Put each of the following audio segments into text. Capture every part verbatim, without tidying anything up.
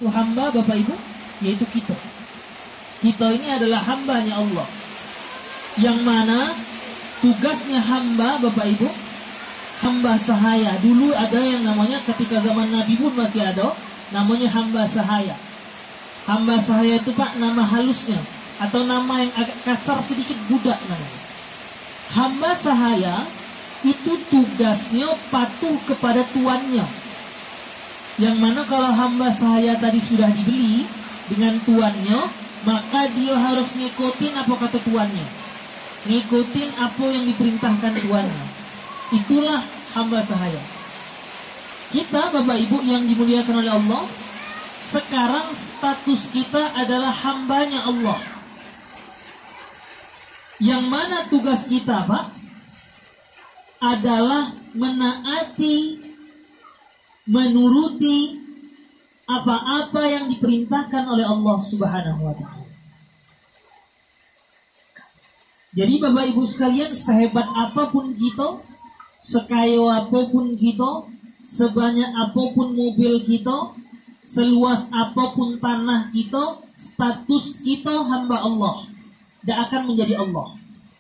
itu hamba, Bapak Ibu, yaitu kita. Kita ini adalah hambanya Allah, yang mana tugasnya hamba, Bapak Ibu, hamba sahaya. Dulu ada yang namanya, ketika zaman Nabi pun masih ada, namanya hamba sahaya. Hamba sahaya itu Pak, nama halusnya, atau nama yang agak kasar sedikit, budak namanya. Hamba sahaya itu tugasnya patuh kepada tuannya. Yang mana kalau hamba sahaya tadi sudah dibeli dengan tuannya, maka dia harus ngikutin apa kata tuannya, ngikutin apa yang diperintahkan tuannya. Itulah hamba sahaya. Kita, Bapak Ibu yang dimuliakan oleh Allah, sekarang status kita adalah hambanya Allah. Yang mana tugas kita, Pak, adalah menaati, menuruti apa-apa yang diperintahkan oleh Allah Subhanahu wa Ta'ala. Jadi Bapak Ibu sekalian, sehebat apapun kita, sekaya apapun kita, sebanyak apapun mobil kita, seluas apapun tanah kita, status kita hamba Allah, tidak akan menjadi Allah.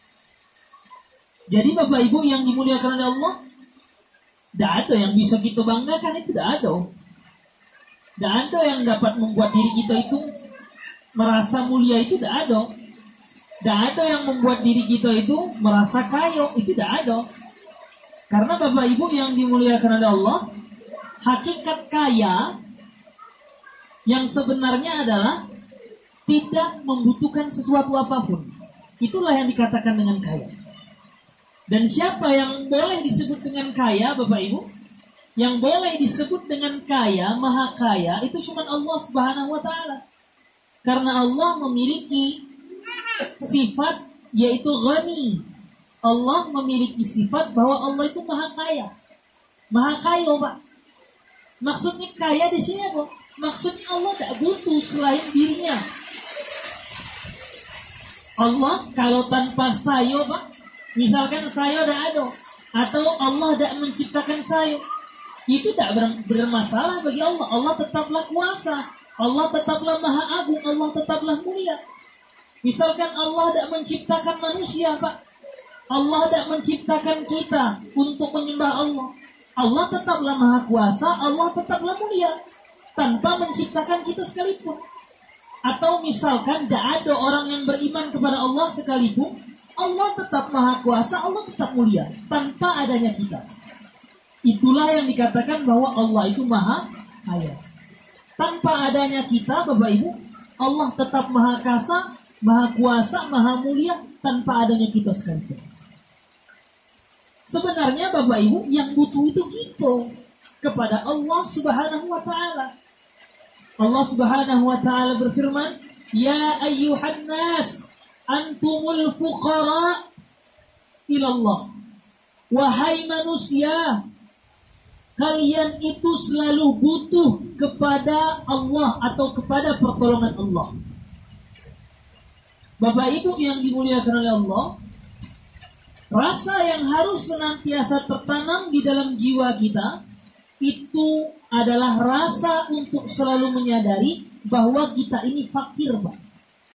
Jadi Bapak Ibu yang dimuliakan oleh Allah, tidak ada yang bisa kita banggakan, itu tidak ada. Tidak ada yang dapat membuat diri kita itu merasa mulia, itu tidak ada. Tidak ada yang membuat diri kita itu merasa kaya, itu tidak ada. Karena Bapak Ibu yang dimuliakan oleh Allah, hakikat kaya yang sebenarnya adalah tidak membutuhkan sesuatu apapun. Itulah yang dikatakan dengan kaya. Dan siapa yang boleh disebut dengan kaya, Bapak Ibu? Yang boleh disebut dengan kaya, maha kaya, itu cuma Allah Subhanahu wa Ta'ala. Karena Allah memiliki sifat yaitu ghani. Allah memiliki sifat bahwa Allah itu maha kaya. Maha kaya, Pak. Maksudnya kaya di sini apa? Maksudnya Allah tidak butuh selain dirinya. Allah kalau tanpa saya, Pak, misalkan saya tidak ada, atau Allah tidak menciptakan saya, itu tidak bermasalah bagi Allah. Allah tetaplah kuasa, Allah tetaplah maha agung, Allah tetaplah mulia. Misalkan Allah tidak menciptakan manusia, Pak, Allah tidak menciptakan kita untuk menyembah Allah, Allah tetaplah maha kuasa, Allah tetaplah mulia, tanpa menciptakan kita sekalipun. Atau misalkan tidak ada orang yang beriman kepada Allah sekalipun, Allah tetap maha kuasa, Allah tetap mulia, tanpa adanya kita. Itulah yang dikatakan bahwa Allah itu maha kaya. Tanpa adanya kita, Bapak Ibu, Allah tetap maha kasa, maha kuasa, maha mulia, tanpa adanya kita sekalipun. Sebenarnya Bapak Ibu, yang butuh itu kita kepada Allah Subhanahu wa Ta'ala. Allah Subhanahu wa Ta'ala berfirman, "Ya ayyuhan nas, antumul fuqara ilallah." Wahai manusia, kalian itu selalu butuh kepada Allah atau kepada pertolongan Allah. Bapak Ibu yang dimuliakan oleh Allah, rasa yang harus senantiasa tertanam di dalam jiwa kita itu adalah rasa untuk selalu menyadari bahwa kita ini fakir, Pak.